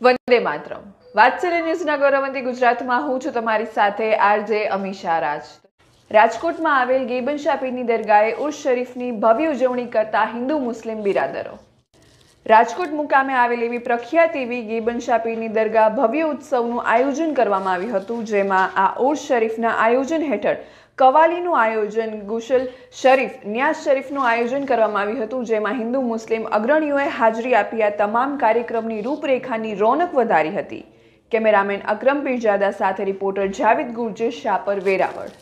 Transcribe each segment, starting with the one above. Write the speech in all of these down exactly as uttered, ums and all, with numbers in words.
વંદે માતરમ। વાત્સલ્ય ન્યૂઝના ગૌરવવંતી ગુજરાતમાં હું છું તમારી સાથે આરજે અમીષા રાજ। રાજકોટમાં આવેલ ગેબનશાહ પીરની દરગાહે ઉર્સ શરીફની ભવ્ય ઉજવણી કરતા હિન્દુ મુસ્લિમ બિરાદરો। રાજકોટ મુકામે આવેલ એવી પ્રખ્યાત એવી ગેબનશાહ પીરની દરગાહ ભવ્ય ઉત્સવનું આયોજન કરવામાં આવ્યું હતું, જેમાં આ ઉર્સ શરીફના આયોજન હેઠળ કવાલીનું આયોજન, ગુશલ શરીફ, ન્યાઝ શરીફનું આયોજન કરવામાં આવ્યું હતું, જેમાં હિન્દુ મુસ્લિમ અગ્રણીઓએ હાજરી આપી આ તમામ કાર્યક્રમની રૂપરેખાની રોનક વધારી હતી। કેમેરામેન અકરમ પીરજાદા સાથે રિપોર્ટર જાવેદ ગુર્જર, શાપર, વેરાવળ।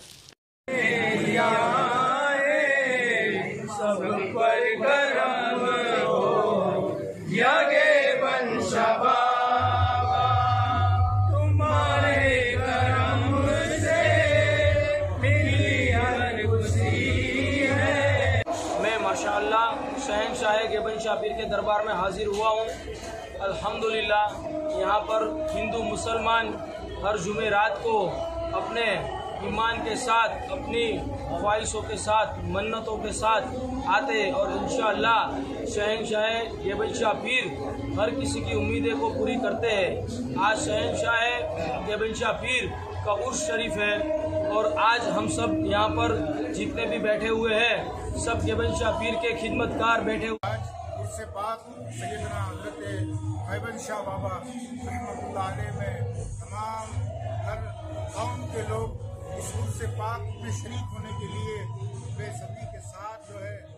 माशाअल्लाह शहनशाह गेबनशाह पीर के दरबार में हाजिर हुआ हूँ। अल्हम्दुलिल्लाह यहाँ पर हिंदू मुसलमान हर जुमेरात को अपने ईमान के साथ, अपनी ख्वाहिशों के साथ, मन्नतों के साथ आते और इंशाअल्लाह शहनशाह गेबनशाह पीर हर किसी की उम्मीदें को पूरी करते हैं। आज शहनशाह गेबनशाह पीर का उर्स शरीफ है और आज हम सब यहाँ पर जितने भी बैठे हुए हैं सब गेबनशाह पीर के खिदमतकार बैठे हुए। आज उससे पाक सैयदना हज़रत गेबनशाह बाबा रहमतुल्लाह अलैह में तमाम हर कौम के लोग इस उर्स से पाक में शरीक होने के लिए वे सभी के साथ जो है